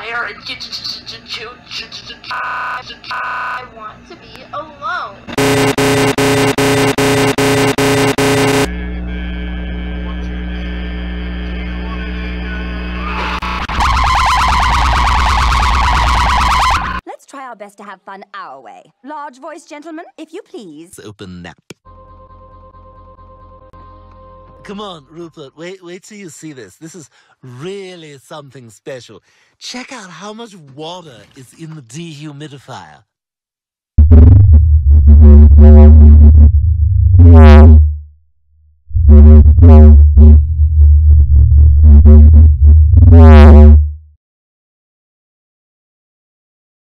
fire and I want to be alone. Let's try our best to have fun our way. Large voice, gentlemen, if you please. Open nap. Come on, Rupert, wait till you see this. This is really something special. Check out how much water is in the dehumidifier.